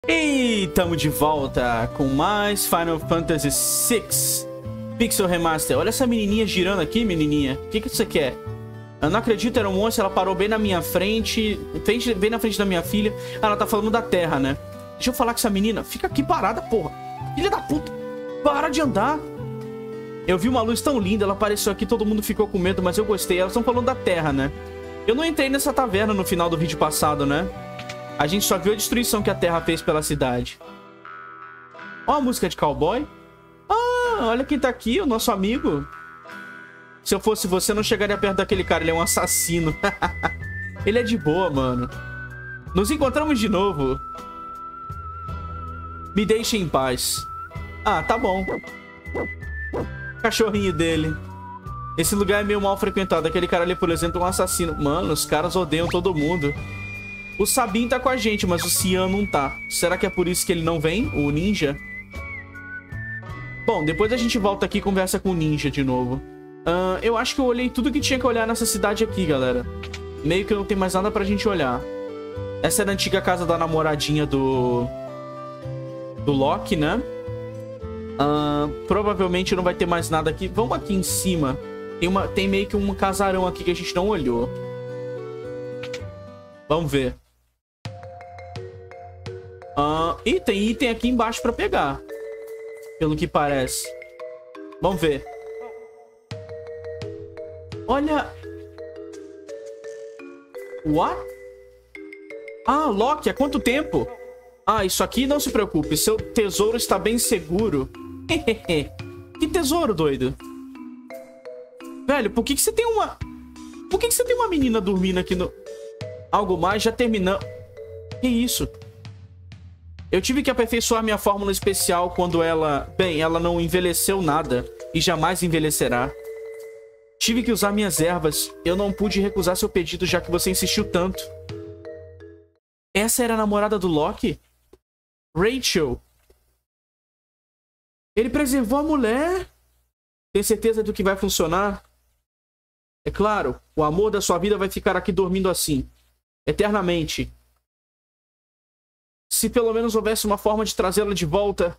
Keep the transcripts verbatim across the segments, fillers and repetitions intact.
E estamos de volta com mais Final Fantasy seis Pixel Remaster. Olha essa menininha girando aqui, menininha. O que, que você quer? Eu não acredito, era um monstro. Ela parou bem na minha frente, bem na frente da minha filha. Ela tá falando da terra, né? Deixa eu falar com essa menina. Fica aqui parada, porra. Filha da puta. Para de andar. Eu vi uma luz tão linda, ela apareceu aqui, todo mundo ficou com medo, mas eu gostei. Elas estão falando da terra, né? Eu não entrei nessa taverna no final do vídeo passado, né? A gente só viu a destruição que a Terra fez pela cidade. Ó a música de cowboy. Ah, olha quem tá aqui, o nosso amigo. Se eu fosse você, não chegaria perto daquele cara. Ele é um assassino. Ele é de boa, mano. Nos encontramos de novo. Me deixe em paz. Ah, tá bom. Cachorrinho dele. Esse lugar é meio mal frequentado. Aquele cara ali, por exemplo, é um assassino. Mano, os caras odeiam todo mundo. O Sabin tá com a gente, mas o Cian não tá. Será que é por isso que ele não vem? O ninja? Bom, depois a gente volta aqui e conversa com o ninja de novo. Uh, eu acho que eu olhei tudo que tinha que olhar nessa cidade aqui, galera. Meio que não tem mais nada pra gente olhar. Essa era a antiga casa da namoradinha do... do Loki, né? Uh, provavelmente não vai ter mais nada aqui. Vamos aqui em cima. Tem, uma... tem meio que um casarão aqui que a gente não olhou. Vamos ver. Uh, e tem item aqui embaixo pra pegar. Pelo que parece. Vamos ver. Olha. What? Ah, Loki, há quanto tempo? Ah, isso aqui não se preocupe. Seu tesouro está bem seguro. Que tesouro, doido? Velho, por que que você tem uma... Por que que você tem uma menina dormindo aqui no... Algo mais? Já terminamos. Que isso? Eu tive que aperfeiçoar minha fórmula especial quando ela... Bem, ela não envelheceu nada. E jamais envelhecerá. Tive que usar minhas ervas. Eu não pude recusar seu pedido, já que você insistiu tanto. Essa era a namorada do Loki? Rachel. Ele preservou a mulher? Tem certeza do que vai funcionar? É claro, o amor da sua vida vai ficar aqui dormindo assim. Eternamente. Se pelo menos houvesse uma forma de trazê-la de volta.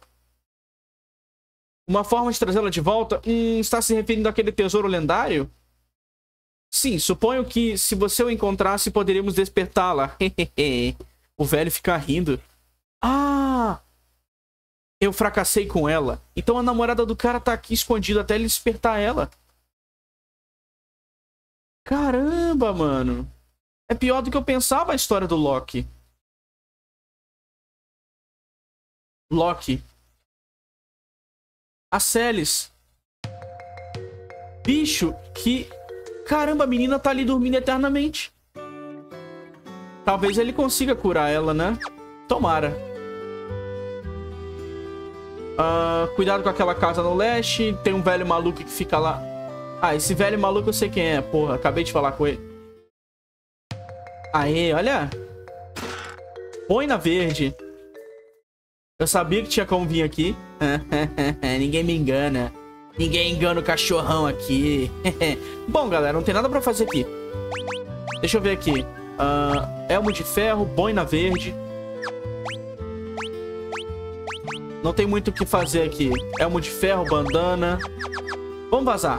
Uma forma de trazê-la de volta? Hum, está se referindo àquele tesouro lendário? Sim, suponho que se você o encontrasse, poderíamos despertá-la. O velho fica rindo. Ah! Eu fracassei com ela. Então a namorada do cara tá aqui escondida até ele despertar ela. Caramba, mano. É pior do que eu pensava a história do Loki. Loki. A Celis. Bicho, que... Caramba, a menina tá ali dormindo eternamente. Talvez ele consiga curar ela, né? Tomara. Uh, cuidado com aquela casa no leste. Tem um velho maluco que fica lá. Ah, esse velho maluco eu sei quem é, porra. Acabei de falar com ele. Aê, olha. Boina verde. Eu sabia que tinha como vir aqui. Ninguém me engana. Ninguém engana o cachorrão aqui. Bom, galera, não tem nada pra fazer aqui. Deixa eu ver aqui. Uh, elmo de ferro, boina verde. Não tem muito o que fazer aqui. Elmo de ferro, bandana. Vamos vazar.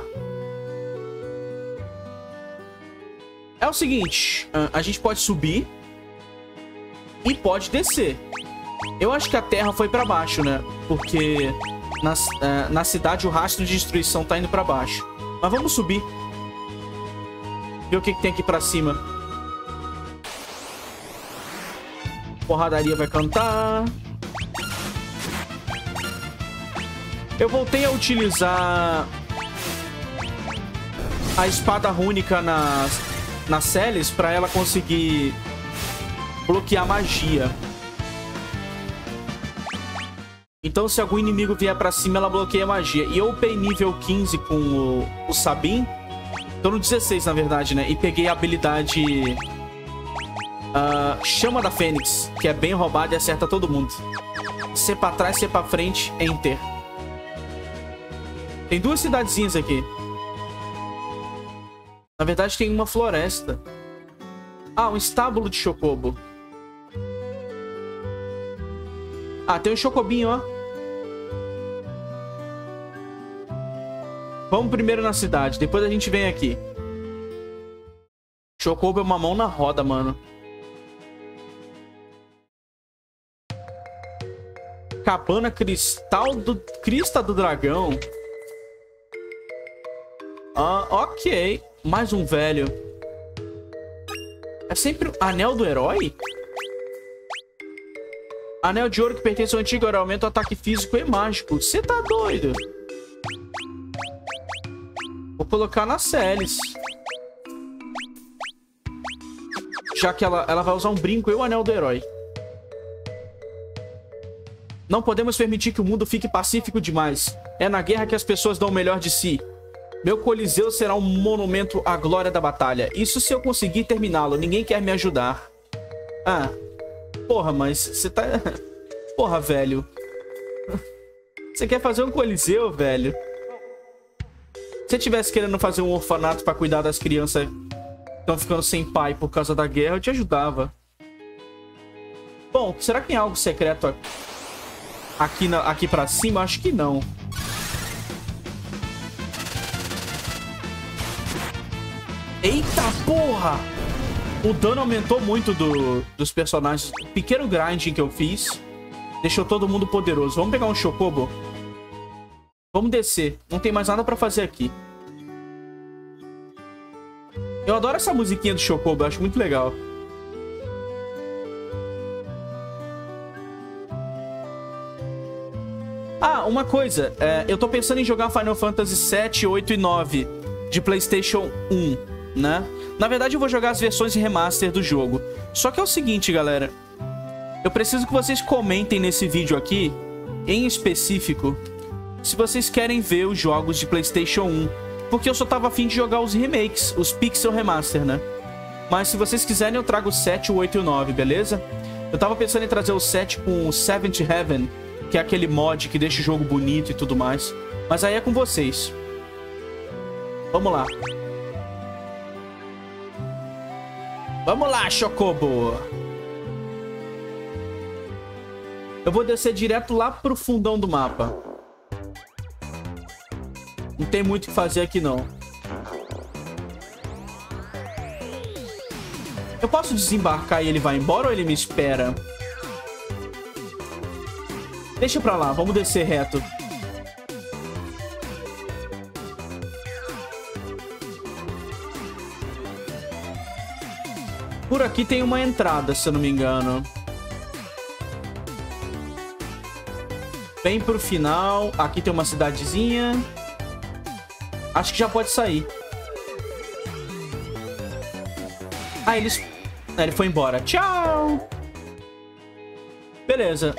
É o seguinte. Uh, a gente pode subir. E pode descer. Eu acho que a terra foi pra baixo, né? Porque na, uh, na cidade o rastro de destruição tá indo pra baixo. Mas vamos subir. Ver o que, que tem aqui pra cima. Porradaria vai cantar. Eu voltei a utilizar a espada rúnica na, na Celis pra ela conseguir bloquear magia. Então, se algum inimigo vier pra cima, ela bloqueia magia. E eu upei nível quinze com o, o Sabin. Tô no dezesseis, na verdade, né? E peguei a habilidade... Uh, Chama da Fênix, que é bem roubada e acerta todo mundo. Se pra trás, se pra frente, Enter. Tem duas cidadezinhas aqui. Na verdade, tem uma floresta. Ah, um estábulo de chocobo. Ah, tem um chocobinho, ó. Vamos primeiro na cidade, depois a gente vem aqui. Chocobo é uma mão na roda, mano. Cabana Cristal do... Crista do Dragão. Ah, ok. Mais um velho. É sempre o Anel do Herói? Anel de ouro que pertence ao antigo herói. Aumenta o ataque físico e mágico. Você tá doido? Vou colocar na Celis. Já que ela, ela vai usar um brinco e o Anel do Herói. Não podemos permitir que o mundo fique pacífico demais. É na guerra que as pessoas dão o melhor de si. Meu Coliseu será um monumento à glória da batalha. Isso se eu conseguir terminá-lo. Ninguém quer me ajudar. Ah. Porra, mas você tá... Porra, velho. Você quer fazer um Coliseu, velho? Se você tivesse querendo fazer um orfanato pra cuidar das crianças que estão ficando sem pai por causa da guerra, eu te ajudava. Bom, será que tem algo secreto aqui? Aqui, na, aqui pra cima? Acho que não. Eita porra! O dano aumentou muito do, dos personagens. O pequeno grinding que eu fiz deixou todo mundo poderoso. Vamos pegar um chocobo? Vamos descer. Não tem mais nada pra fazer aqui. Eu adoro essa musiquinha do chocobo. Eu acho muito legal. Ah, uma coisa. É, eu tô pensando em jogar Final Fantasy sete, oito e nove de PlayStation um, né? Na verdade, eu vou jogar as versões de remaster do jogo. Só que é o seguinte, galera. Eu preciso que vocês comentem nesse vídeo aqui, em específico, se vocês querem ver os jogos de PlayStation um. Porque eu só tava afim de jogar os remakes, os Pixel Remaster, né? Mas se vocês quiserem, eu trago o sete, o oito e o nove, beleza? Eu tava pensando em trazer o sete com o Seventh Heaven, que é aquele mod que deixa o jogo bonito e tudo mais. Mas aí é com vocês. Vamos lá. Vamos lá, Chocobo. Eu vou descer direto lá pro fundão do mapa. Não tem muito o que fazer aqui, não. Eu posso desembarcar e ele vai embora ou ele me espera? Deixa pra lá, vamos descer reto. Por aqui tem uma entrada, se eu não me engano. Bem pro final. Aqui tem uma cidadezinha. Acho que já pode sair. Ah, eles... Ah, ele foi embora. Tchau! Beleza.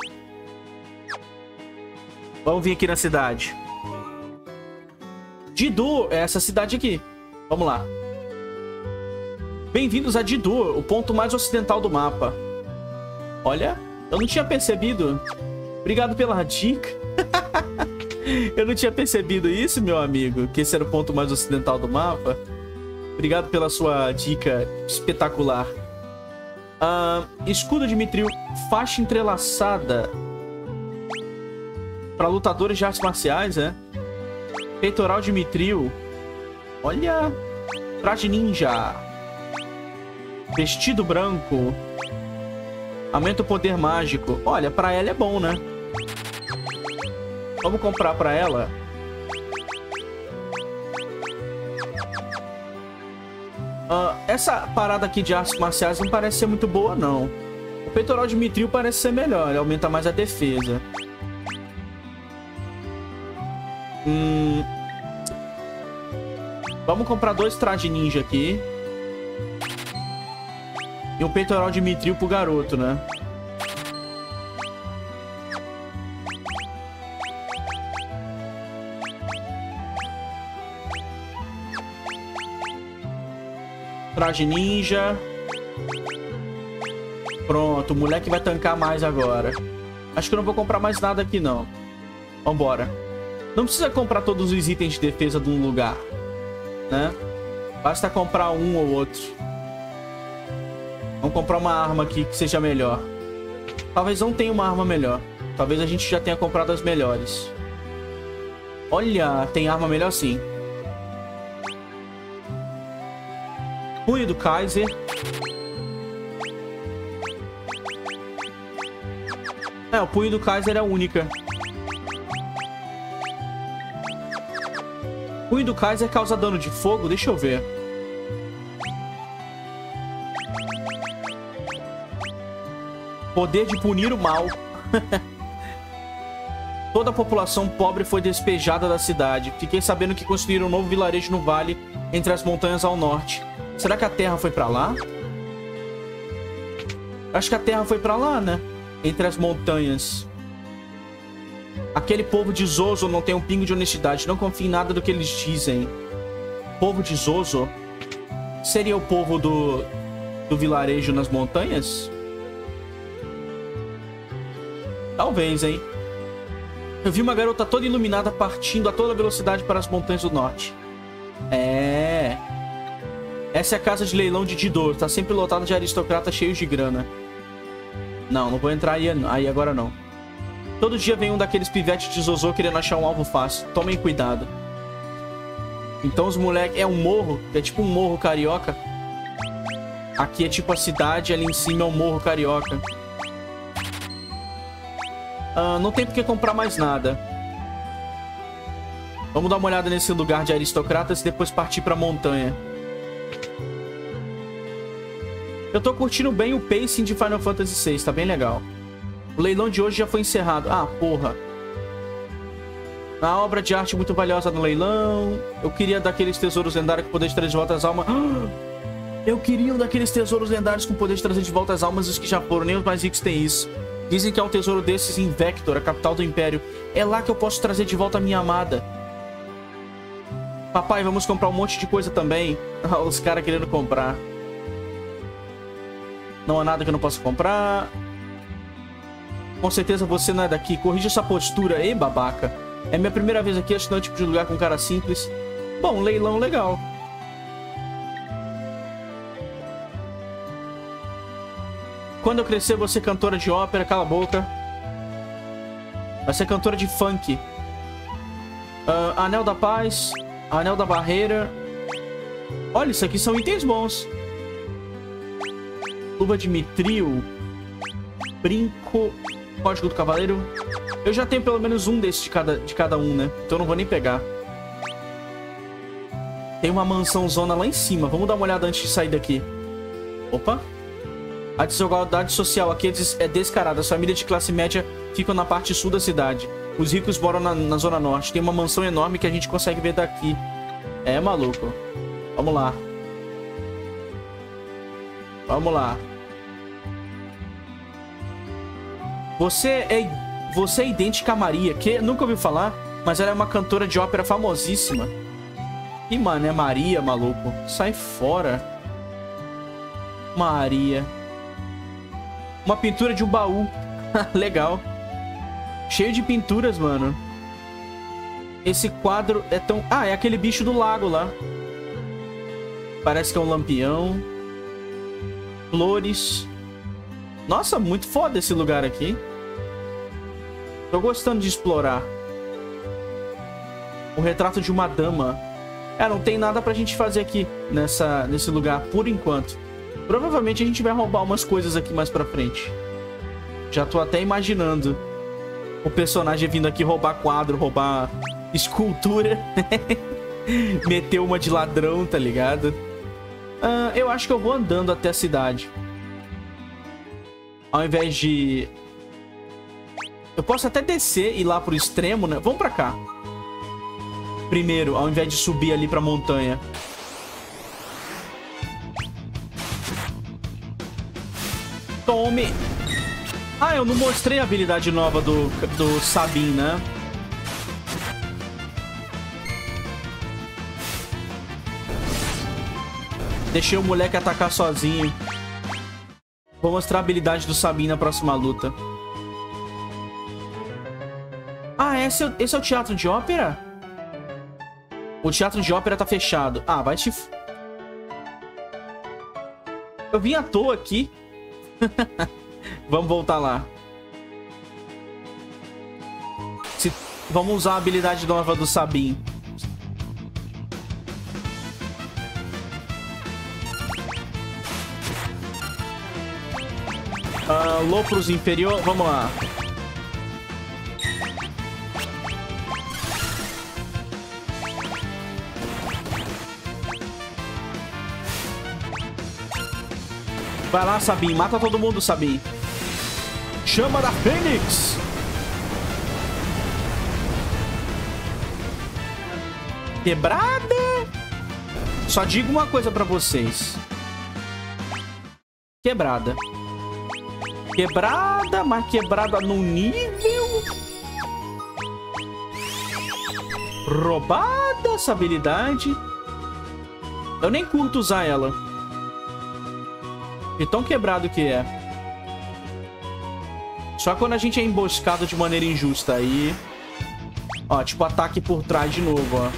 Vamos vir aqui na cidade. Didu é essa cidade aqui. Vamos lá. Bem-vindos a Didu, o ponto mais ocidental do mapa. Olha, eu não tinha percebido. Obrigado pela dica. Eu não tinha percebido isso, meu amigo, que esse era o ponto mais ocidental do mapa. Obrigado pela sua dica espetacular. Uh, escudo de Mithril, faixa entrelaçada. Para lutadores de artes marciais, é? Peitoral de Mithril. Olha. Traje ninja. Vestido branco. Aumenta o poder mágico. Olha, pra ela é bom, né? Vamos comprar pra ela. Uh, essa parada aqui de artes marciais não parece ser muito boa, não. O peitoral de Mithril parece ser melhor. Ele aumenta mais a defesa. Hum... Vamos comprar dois trajes ninja aqui. E um peitoral de Mithril pro garoto, né? Traje ninja. Pronto, o moleque vai tancar mais agora. Acho que eu não vou comprar mais nada aqui, não. Vambora. Não precisa comprar todos os itens de defesa de um lugar, né? Basta comprar um ou outro. Vamos comprar uma arma aqui que seja melhor. Talvez não tenha uma arma melhor. Talvez a gente já tenha comprado as melhores. Olha, tem arma melhor sim. Punho do Kaiser. É, o punho do Kaiser é a única. O punho do Kaiser causa dano de fogo? Deixa eu ver. Poder de punir o mal. Toda a população pobre foi despejada da cidade. Fiquei sabendo que construíram um novo vilarejo no vale, entre as montanhas ao norte. Será que a terra foi pra lá? Acho que a terra foi pra lá, né? Entre as montanhas. Aquele povo de Zozo não tem um pingo de honestidade. Não confie em nada do que eles dizem. Povo de Zozo? Seria o povo do, do vilarejo nas montanhas? Talvez, hein? Eu vi uma garota toda iluminada partindo a toda velocidade para as montanhas do norte. É... Essa é a casa de leilão de Didor. Tá sempre lotada de aristocratas cheios de grana. Não, não vou entrar aí, aí agora não. Todo dia vem um daqueles pivetes de Zozo querendo achar um alvo fácil. Tomem cuidado. Então os moleques... É um morro. É tipo um morro carioca. Aqui é tipo a cidade. Ali em cima é um morro carioca. Uh, não tem por que comprar mais nada. Vamos dar uma olhada nesse lugar de aristocratas e depois partir pra montanha. Eu tô curtindo bem o pacing de Final Fantasy seis, tá bem legal. O leilão de hoje já foi encerrado. Ah, porra. A obra de arte muito valiosa no leilão. Eu queria daqueles tesouros lendários com poder de trazer de volta as almas. Eu queria um daqueles tesouros lendários com poder de trazer de volta as almas, os que já foram. Nem os mais ricos têm isso. Dizem que há um tesouro desses em Vector, a capital do Império. É lá que eu posso trazer de volta a minha amada. Papai, vamos comprar um monte de coisa também. Os caras querendo comprar. Não há nada que eu não possa comprar. Com certeza você não é daqui. Corrija essa postura. Ei, babaca. É minha primeira vez aqui. Acho que não é o tipo de lugar com cara simples. Bom, leilão legal. Quando eu crescer, vou ser cantora de ópera. Cala a boca. Vai ser cantora de funk. Uh, Anel da Paz. Anel da Barreira. Olha, isso aqui são itens bons. Luva de mitril. Brinco. Código do Cavaleiro. Eu já tenho pelo menos um desses de cada, de cada um, né? Então eu não vou nem pegar. Tem uma mansão zona lá em cima. Vamos dar uma olhada antes de sair daqui. Opa. A desigualdade social aqui é descarada. As famílias de classe média ficam na parte sul da cidade. Os ricos moram na, na zona norte. Tem uma mansão enorme que a gente consegue ver daqui. É, maluco. Vamos lá. Vamos lá. Você é, você é idêntica a Maria, que nunca ouviu falar, mas ela é uma cantora de ópera famosíssima. E, mano, é Maria, maluco. Sai fora. Maria. Uma pintura de um baú. Legal. Cheio de pinturas, mano. Esse quadro é tão... Ah, é aquele bicho do lago lá. Parece que é um lampião. Flores. Nossa, muito foda esse lugar aqui. Tô gostando de explorar. O retrato de uma dama. É, não tem nada pra gente fazer aqui nessa, nesse lugar, por enquanto. Provavelmente a gente vai roubar umas coisas aqui mais pra frente. Já tô até imaginando o personagem vindo aqui roubar quadro, roubar escultura. Meter uma de ladrão, tá ligado? Uh, eu acho que eu vou andando até a cidade. Ao invés de... Eu posso até descer e ir lá pro extremo, né? Vamos pra cá. Primeiro, ao invés de subir ali pra montanha. Tome! Ah, eu não mostrei a habilidade nova do, do Sabin, né? Deixei o moleque atacar sozinho. Vou mostrar a habilidade do Sabin na próxima luta. Ah, esse é, esse é o teatro de ópera? O teatro de ópera tá fechado. Ah, vai te... Eu vim à toa aqui. Vamos voltar lá. Se... Vamos usar a habilidade nova do Sabin. Uh, Lopros inferior, vamos lá. Vai lá, Sabin. Mata todo mundo, Sabin. Chama da Fênix. Quebrada. Só digo uma coisa pra vocês. Quebrada. Quebrada, mas quebrada no nível. Roubada essa habilidade. Eu nem curto usar ela. De tão quebrado que é. Só quando a gente é emboscado de maneira injusta. Aí... Ó, tipo ataque por trás de novo, ó.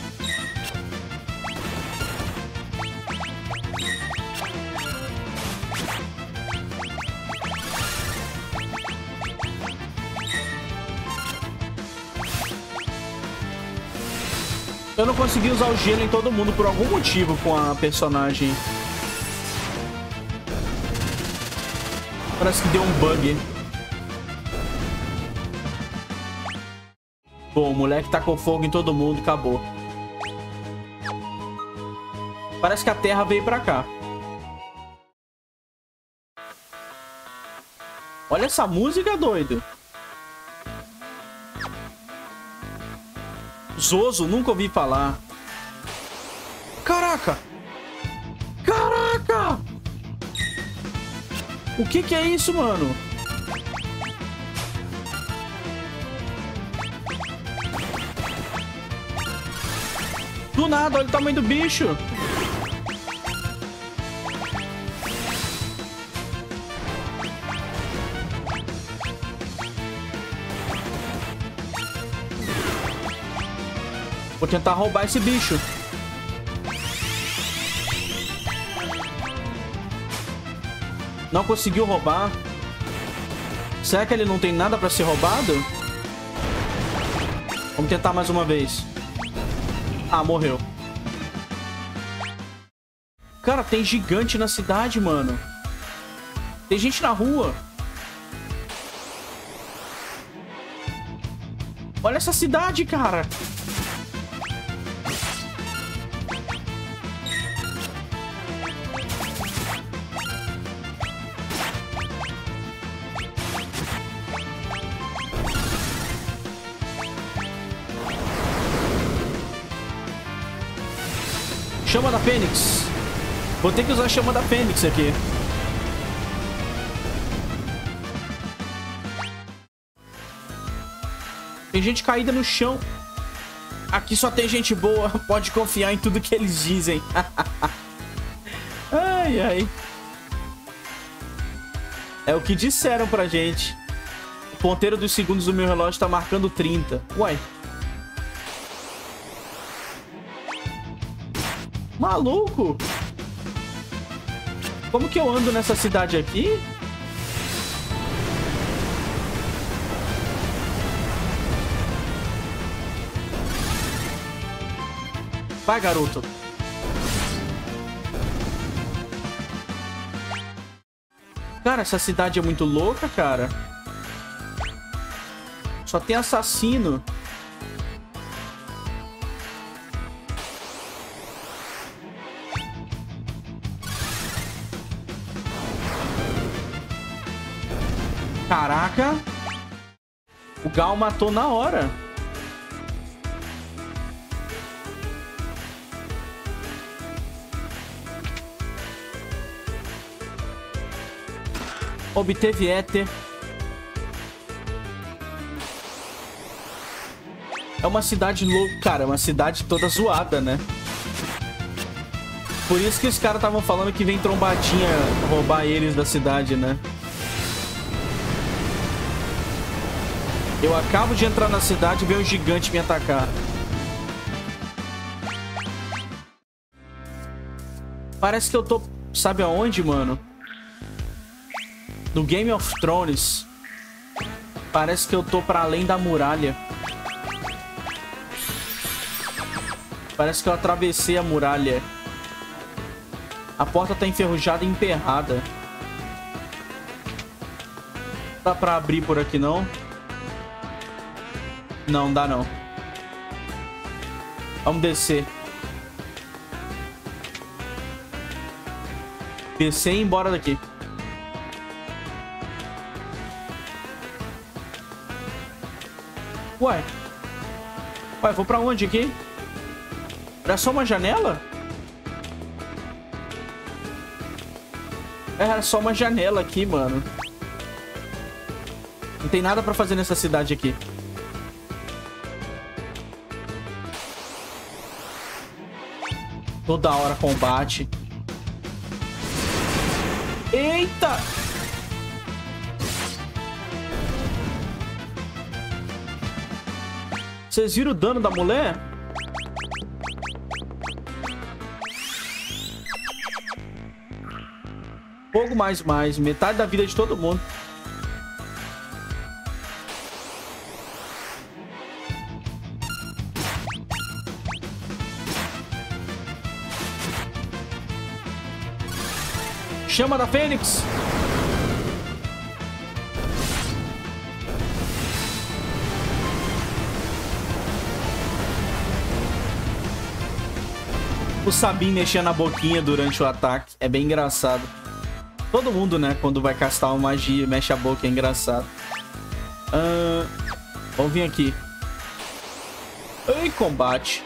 Eu não consegui usar o gelo em todo mundo por algum motivo com a personagem. Parece que deu um bug. Bom, o moleque tacou fogo em todo mundo e acabou. Parece que a Terra veio pra cá. Olha essa música, doido. Zoso, nunca ouvi falar. Caraca! Caraca! O que que é isso, mano? Do nada, olha o tamanho do bicho. Vou tentar roubar esse bicho. Não conseguiu roubar. Será que ele não tem nada pra ser roubado? Vamos tentar mais uma vez. Ah, morreu. Cara, tem gigante na cidade, mano. Tem gente na rua. Olha essa cidade, cara. Chama da Fênix. Vou ter que usar a chama da Fênix aqui. Tem gente caída no chão. Aqui só tem gente boa. Pode confiar em tudo que eles dizem. Ai, ai. É o que disseram pra gente. O ponteiro dos segundos do meu relógio tá marcando trinta. Uai. Maluco! Como que eu ando nessa cidade aqui? Vai, garoto. Cara, essa cidade é muito louca, cara. Só tem assassino. Caraca. O Gal matou na hora. Obteve éter. É uma cidade louca. Cara, é uma cidade toda zoada, né? Por isso que os caras estavam falando que vem trombadinha roubar eles da cidade, né? Eu acabo de entrar na cidade e ver um gigante me atacar. Parece que eu tô... Sabe aonde, mano? No Game of Thrones. Parece que eu tô pra além da muralha. Parece que eu atravessei a muralha. A porta tá enferrujada e emperrada. Dá pra abrir por aqui, não? Não, dá não. Vamos descer. Descer e ir embora daqui. Uai. Uai, vou pra onde aqui? Era só uma janela? Era só uma janela aqui, mano. Não tem nada pra fazer nessa cidade aqui. Toda hora combate. Eita! Vocês viram o dano da mulher? Fogo mais mais. Metade da vida de todo mundo. Chama da Fênix. O Sabin mexendo a boquinha durante o ataque. É bem engraçado. Todo mundo, né? Quando vai castar uma magia, mexe a boca. É engraçado. Uh, vamos vir aqui. Ei, combate.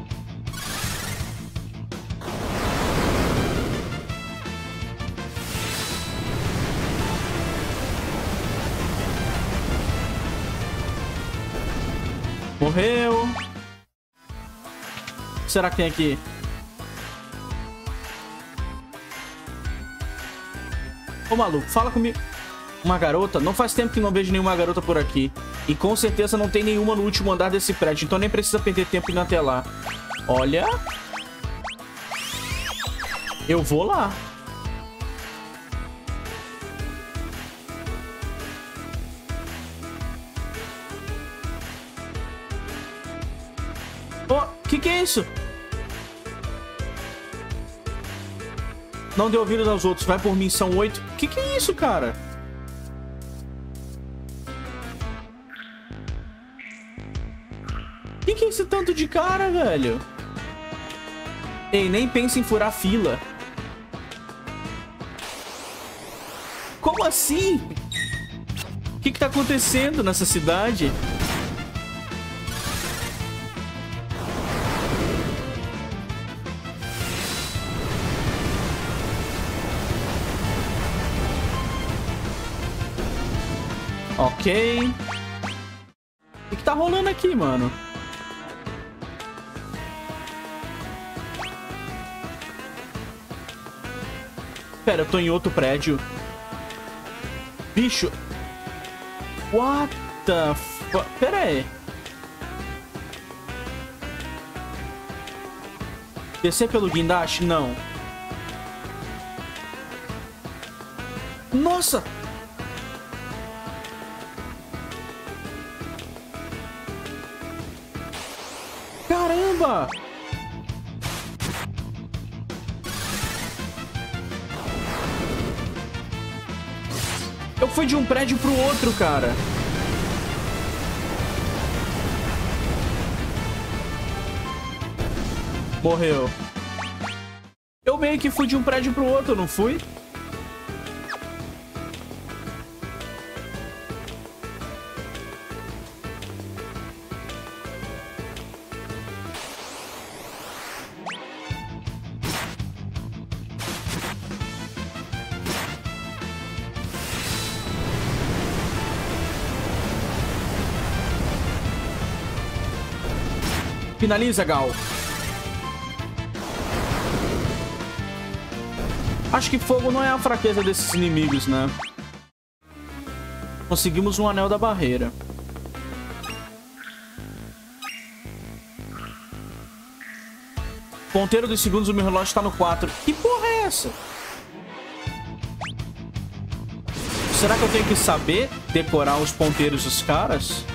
Morreu. O que será que tem aqui? Ô, maluco, fala comigo. Uma garota? Não faz tempo que não vejo nenhuma garota por aqui. E com certeza não tem nenhuma no último andar desse prédio. Então nem precisa perder tempo indo até lá. Olha. Eu vou lá. Oh, que que é isso? Não deu ouvidos aos outros. Vai por mim, são oito. Que que é isso, cara? Que que é esse tanto de cara, velho? Ei, nem pense em furar fila. Como assim? O que que tá acontecendo nessa cidade? Ok. O que que tá rolando aqui, mano? Pera, eu tô em outro prédio. Bicho. What the fuck? Pera aí. Descer pelo guindaste? Não. Nossa! Caramba! Eu fui de um prédio pro outro, cara. Morreu. Eu meio que fui de um prédio pro outro, não fui? Finaliza, Gal. Acho que fogo não é a fraqueza desses inimigos, né? Conseguimos um anel da barreira. Ponteiro dos segundos do meu relógio está no quatro. Que porra é essa? será que eu tenho que saber decorar os ponteiros dos caras?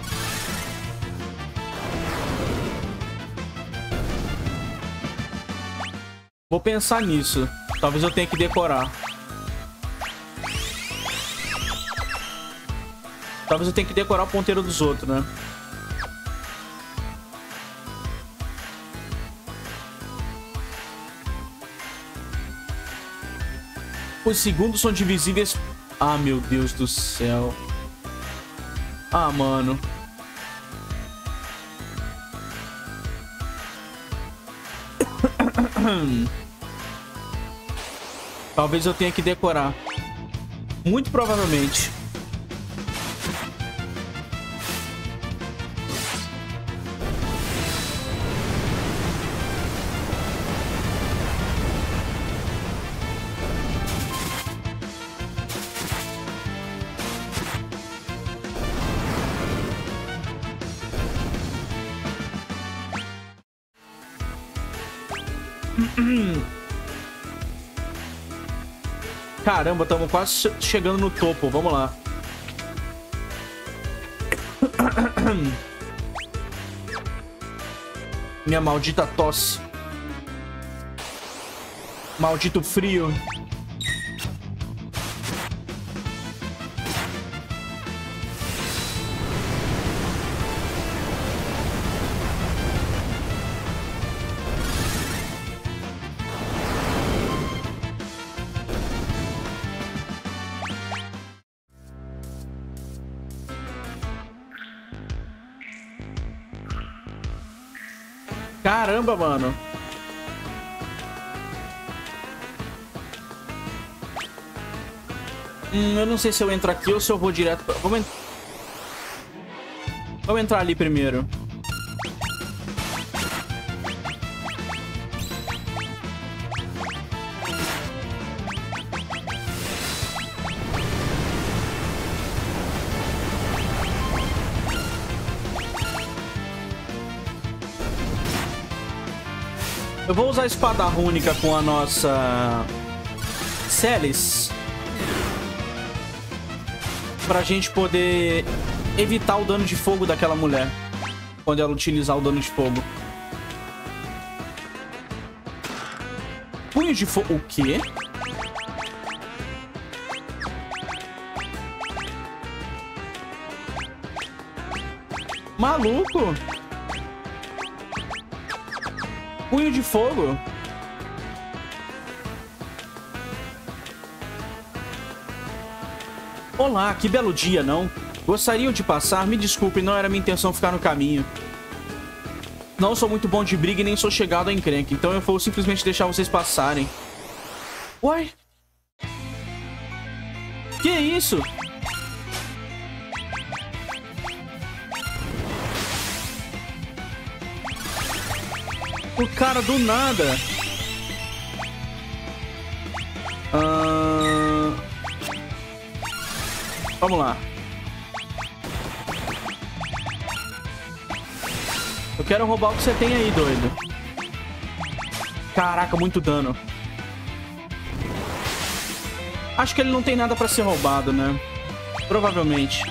Vou pensar nisso. Talvez eu tenha que decorar. Talvez eu tenha que decorar o ponteiro dos outros, né? Os segundos são divisíveis... Ah, meu Deus do céu. Ah, mano. Talvez eu tenha que decorar. Muito provavelmente. Caramba, estamos quase chegando no topo. Vamos lá. Minha maldita tosse. Maldito frio. Caramba, mano. Hum, eu não sei se eu entro aqui ou se eu vou direto pra... Vamos, en... Vamos entrar ali primeiro. Eu vou usar a espada rúnica com a nossa Celis pra gente poder evitar o dano de fogo daquela mulher quando ela utilizar o dano de fogo. Punho de fogo... O quê? Maluco? Punho de fogo? Olá, que belo dia, não? Gostariam de passar? Me desculpe, não era minha intenção ficar no caminho. Não sou muito bom de briga e nem sou chegado a encrenca, então eu vou simplesmente deixar vocês passarem. Uai? Que isso? O cara do nada. Uh... Vamos lá. Eu quero roubar o que você tem aí, doido. Caraca, muito dano. Acho que ele não tem nada pra ser roubado, né? Provavelmente.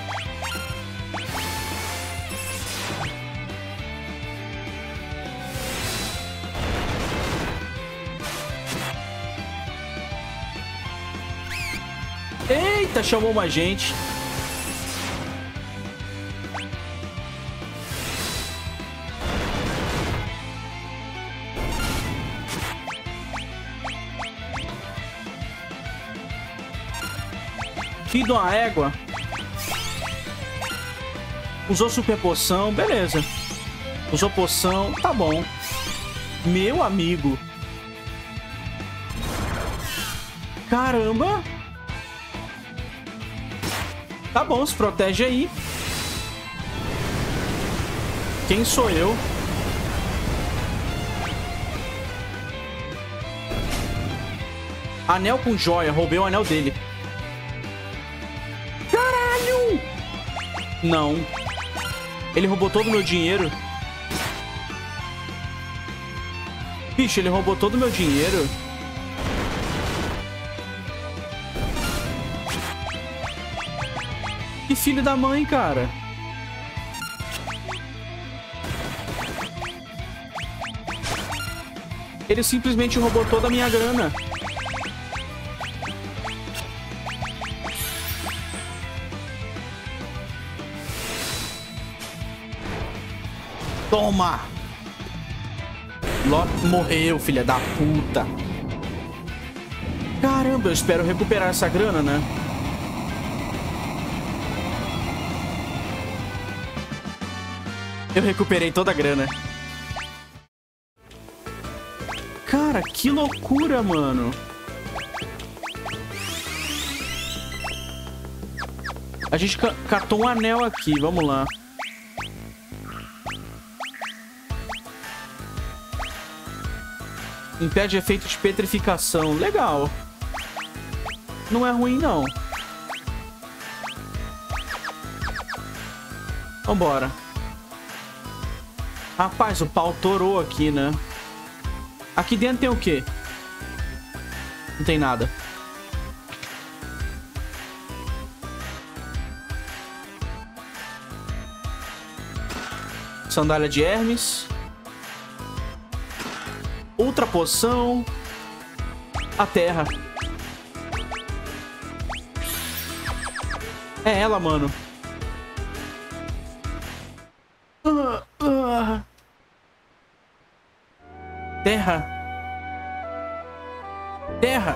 Eita, chamou mais gente. Filho de uma égua. Usou super poção, beleza. Usou poção, tá bom. Meu amigo. Caramba. Tá bom, se protege aí. Quem sou eu? Anel com joia. Roubei o anel dele. Caralho! Não. Ele roubou todo o meu dinheiro. Bicho, ele roubou todo o meu dinheiro. Que filho da mãe, cara. Ele simplesmente roubou toda a minha grana. Toma! Loki morreu, filha da puta. Caramba, eu espero recuperar essa grana, né? Eu recuperei toda a grana. Cara, que loucura, mano. A gente ca catou um anel aqui, vamos lá. Impede efeito de petrificação. Legal. Não é ruim, não. Vambora. Rapaz, o pau torou aqui, né? Aqui dentro tem o quê? Não tem nada. Sandália de Hermes. Outra poção. A terra. É ela, mano. Uh, uh. Terra. Terra.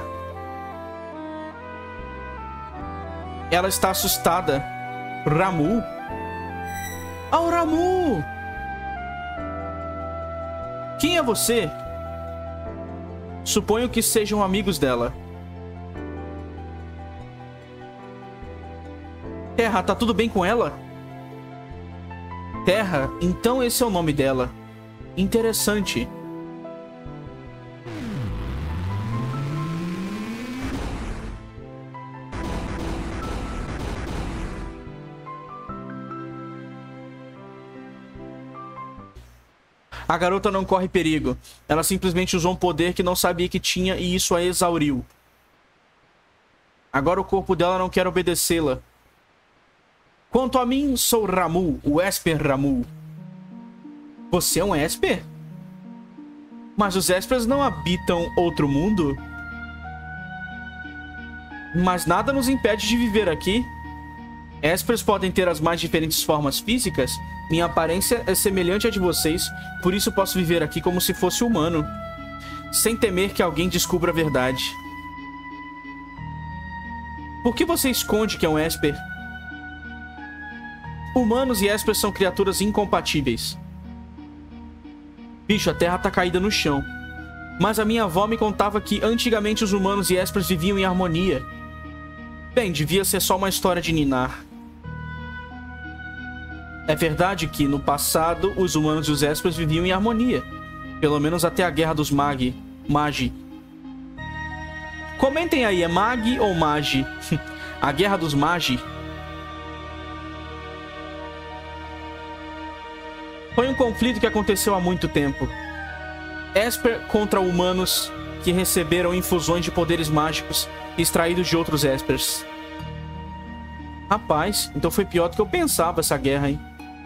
Ela está assustada. Ramuh. Ah, o Ramuh. Quem é você? Suponho que sejam amigos dela. Terra, tá tudo bem com ela? Terra, então esse é o nome dela. Interessante. A garota não corre perigo. Ela simplesmente usou um poder que não sabia que tinha e isso a exauriu. Agora o corpo dela não quer obedecê-la. Quanto a mim, sou Ramuh, o Esper Ramuh. Você é um Esper? Mas os Espers não habitam outro mundo? Mas nada nos impede de viver aqui. Espers podem ter as mais diferentes formas físicas. Minha aparência é semelhante à de vocês, por isso posso viver aqui como se fosse humano, sem temer que alguém descubra a verdade. Por que você esconde que é um Esper? Humanos e Espers são criaturas incompatíveis. Bicho, a terra tá caída no chão. Mas a minha avó me contava que antigamente os humanos e Espers viviam em harmonia. Bem, devia ser só uma história de ninar. É verdade que, no passado, os humanos e os Espers viviam em harmonia. Pelo menos até a Guerra dos Magi. Magi. Comentem aí, é Magi ou Magi? A Guerra dos Magi. Foi um conflito que aconteceu há muito tempo. Esper contra humanos que receberam infusões de poderes mágicos extraídos de outros Espers. Rapaz, então foi pior do que eu pensava essa guerra, hein?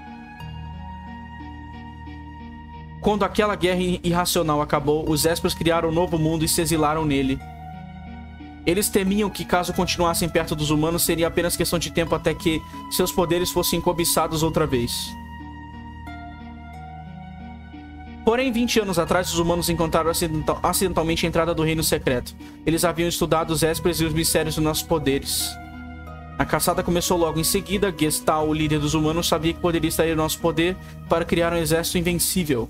Quando aquela guerra irracional acabou, os Espers criaram um novo mundo e se exilaram nele. Eles temiam que, caso continuassem perto dos humanos, seria apenas questão de tempo até que seus poderes fossem cobiçados outra vez. Porém, vinte anos atrás, os humanos encontraram acidental, acidentalmente a entrada do Reino Secreto. Eles haviam estudado os Espers e os mistérios dos nossos poderes. A caçada começou logo em seguida. Gestal, o líder dos humanos, sabia que poderia extrair nosso poder para criar um exército invencível.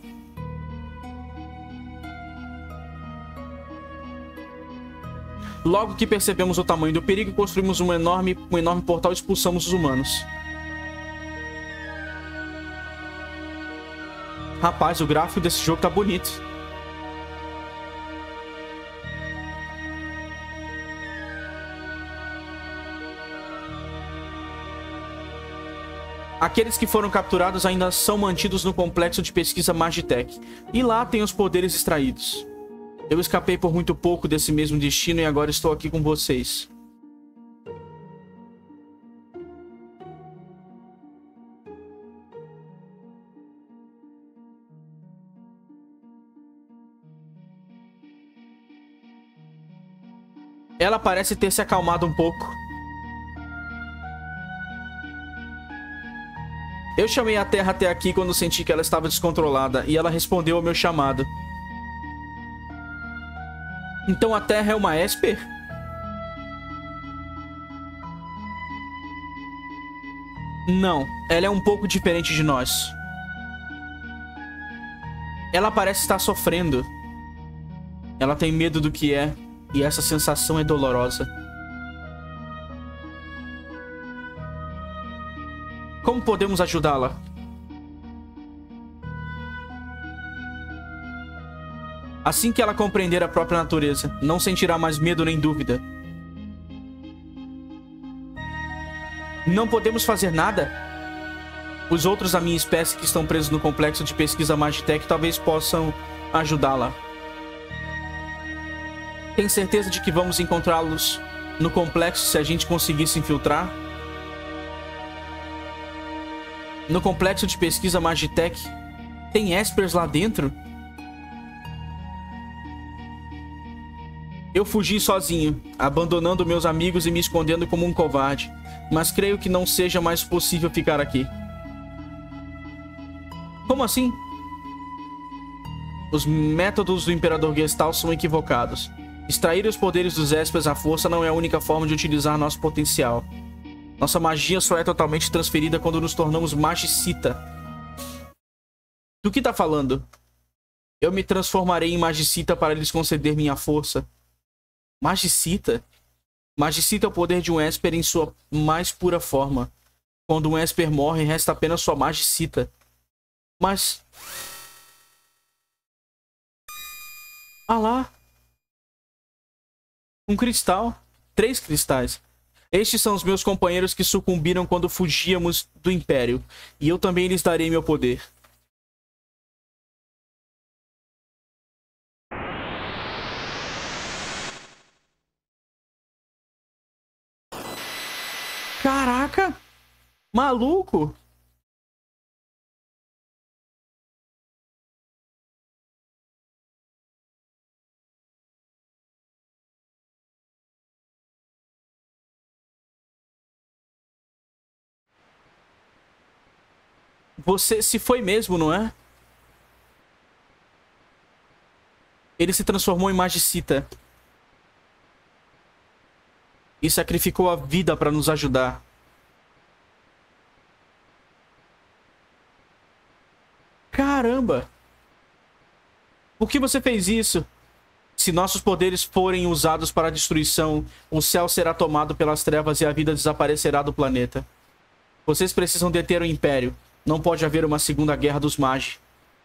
Logo que percebemos o tamanho do perigo, construímos um enorme, um enorme portal e expulsamos os humanos. Rapaz, o gráfico desse jogo tá bonito. Aqueles que foram capturados ainda são mantidos no complexo de pesquisa Magitech. E lá tem os poderes extraídos. Eu escapei por muito pouco desse mesmo destino e agora estou aqui com vocês. Ela parece ter se acalmado um pouco. Eu chamei a Terra até aqui quando senti que ela estava descontrolada. E ela respondeu ao meu chamado. Então a Terra é uma Esper? Não, ela é um pouco diferente de nós. Ela parece estar sofrendo. Ela tem medo do que é. E essa sensação é dolorosa. Como podemos ajudá-la? Assim que ela compreender a própria natureza, não sentirá mais medo nem dúvida. Não podemos fazer nada? Os outros da minha espécie que estão presos no complexo de pesquisa Magitech talvez possam ajudá-la. Tem certeza de que vamos encontrá-los no complexo se a gente conseguir se infiltrar? No complexo de pesquisa Magitech, tem Espers lá dentro? Eu fugi sozinho, abandonando meus amigos e me escondendo como um covarde. Mas creio que não seja mais possível ficar aqui. Como assim? Os métodos do Imperador Gestahl são equivocados. Extrair os poderes dos Espers à força não é a única forma de utilizar nosso potencial. Nossa magia só é totalmente transferida quando nos tornamos Magicita. Do que tá falando? Eu me transformarei em Magicita para lhes conceder minha força. Magicita? Magicita é o poder de um Esper em sua mais pura forma. Quando um Esper morre, resta apenas sua Magicita. Mas... ah lá. Um cristal. Três cristais. Estes são os meus companheiros que sucumbiram quando fugíamos do Império. E eu também lhes darei meu poder. Caraca! Maluco! Você se foi mesmo, não é? Ele se transformou em Magicita. E sacrificou a vida para nos ajudar. Caramba! Por que você fez isso? Se nossos poderes forem usados para a destruição, o céu será tomado pelas trevas e a vida desaparecerá do planeta. Vocês precisam deter o Império. Não pode haver uma segunda guerra dos Magi.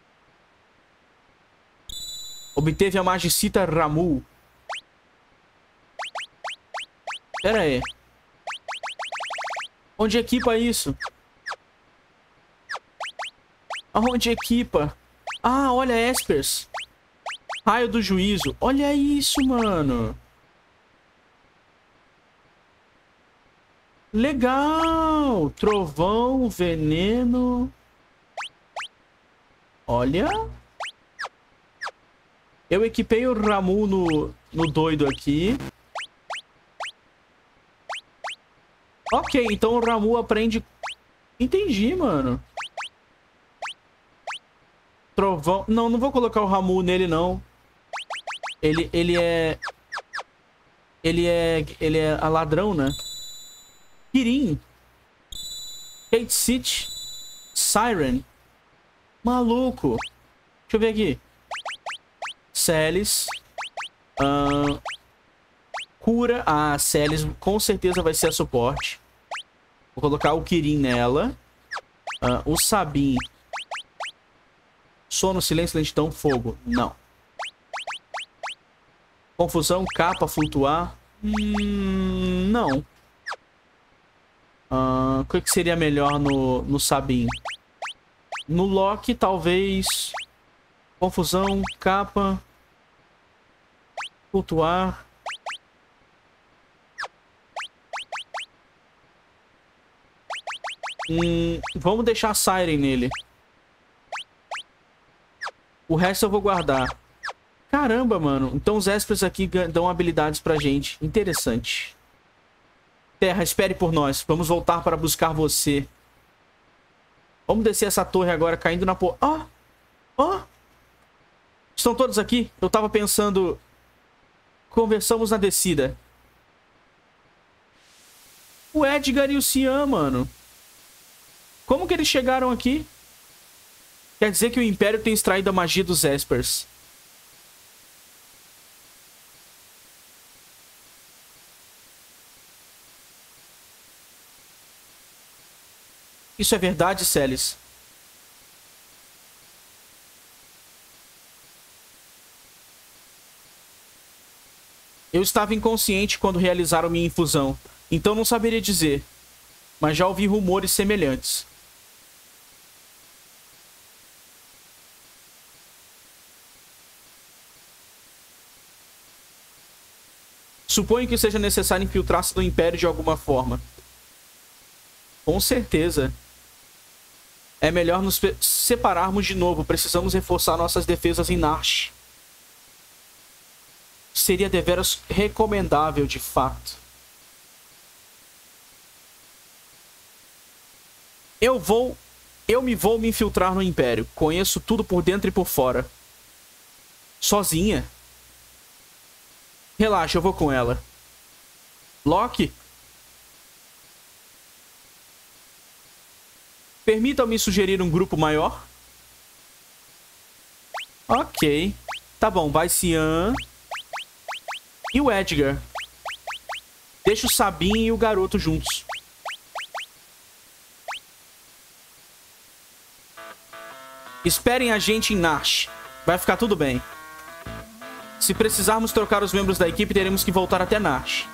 Obteve a Magicita Ramuh. Pera aí. Onde equipa isso? Aonde equipa? Ah, olha, Espers. Raio do Juízo. Olha isso, mano. Legal. Trovão, veneno. Olha. Eu equipei o Ramuh no, no doido aqui. Ok, então o Ramuh aprende... Entendi, mano. Trovão... Não, não vou colocar o Ramuh nele, não. Ele, ele é... Ele é... Ele é a ladrão, né? Kirin. Kate City. Siren. Maluco. Deixa eu ver aqui. Celis. Uh, cura. Ah, Celis com certeza vai ser a suporte. Vou colocar o Kirin nela. Uh, o Sabin. Sono, silêncio, lentidão, fogo. Não. Confusão, capa, flutuar. Hum, não. Uh, o que seria melhor no, no Sabin? No Loki, talvez... Confusão, capa... Flutuar... Hum, vamos deixar a Siren nele. O resto eu vou guardar. Caramba, mano. Então os Espers aqui dão habilidades pra gente. Interessante. Terra, espere por nós. Vamos voltar para buscar você. Vamos descer essa torre agora, caindo na porra. Ó! Ó! Estão todos aqui? Eu tava pensando... Conversamos na descida. O Edgar e o Cian, mano. Como que eles chegaram aqui? Quer dizer que o Império tem extraído a magia dos Espers. Isso é verdade, Celis? Eu estava inconsciente quando realizaram minha infusão, então não saberia dizer. Mas já ouvi rumores semelhantes. Suponho que seja necessário infiltrar-se no Império de alguma forma. Com certeza. É melhor nos separarmos de novo. Precisamos reforçar nossas defesas em Narshe. Seria deveras recomendável, de fato. Eu vou... Eu me vou me infiltrar no Império. Conheço tudo por dentro e por fora. Sozinha? Relaxa, eu vou com ela. Loki? Permita-me sugerir um grupo maior? Ok. Tá bom, vai Cian. E o Edgar. Deixa o Sabin e o garoto juntos. Esperem a gente em Narshe. Vai ficar tudo bem. Se precisarmos trocar os membros da equipe, teremos que voltar até Narshe.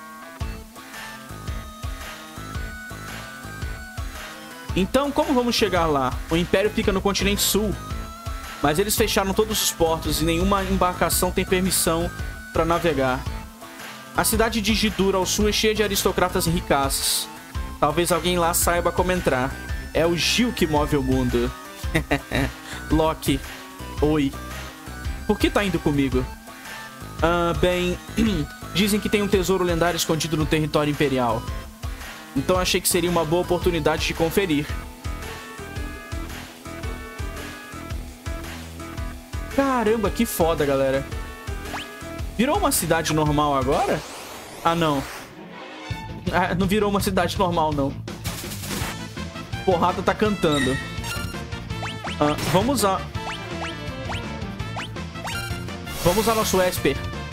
Então, como vamos chegar lá? O Império fica no continente sul. Mas eles fecharam todos os portos e nenhuma embarcação tem permissão para navegar. A cidade de Jidur ao sul é cheia de aristocratas e ricaços. Talvez alguém lá saiba como entrar. É o Gil que move o mundo. Loki. Oi. Por que tá indo comigo? Ah, bem... Dizem que tem um tesouro lendário escondido no território imperial. Então achei que seria uma boa oportunidade de conferir. Caramba, que foda, galera. Virou uma cidade normal agora? Ah, não. Ah, não virou uma cidade normal, não. Porrada tá cantando. Ah, vamos usar... Vamos usar nosso Esper.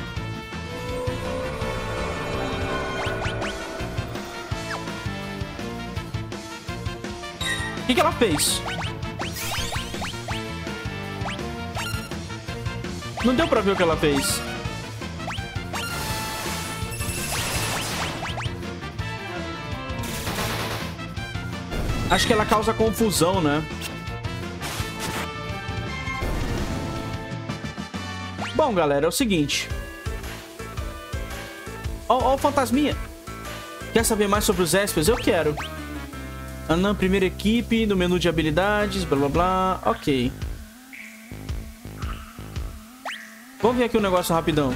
O que, que ela fez? Não deu pra ver o que ela fez. Acho que ela causa confusão, né? Bom, galera, é o seguinte. Ó, ó o fantasminha. Quer saber mais sobre os Espers? Eu quero. Anã, primeira equipe, no menu de habilidades, blá blá blá. Ok. Vamos ver aqui um negócio rapidão.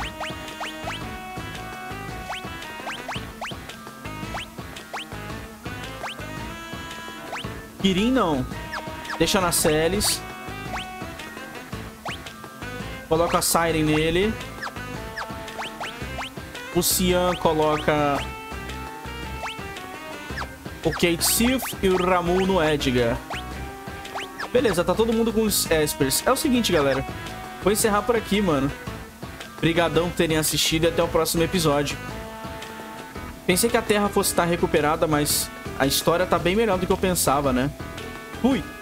Kirin não. Deixa na Celis. Coloca a Siren nele. O Cian coloca o Cait Sith e o Ramuh no Edgar. Beleza, tá todo mundo com os Espers. É o seguinte, galera. Vou encerrar por aqui, mano. Obrigadão por terem assistido e até o próximo episódio. Pensei que a Terra fosse estar recuperada, mas a história tá bem melhor do que eu pensava, né? Fui!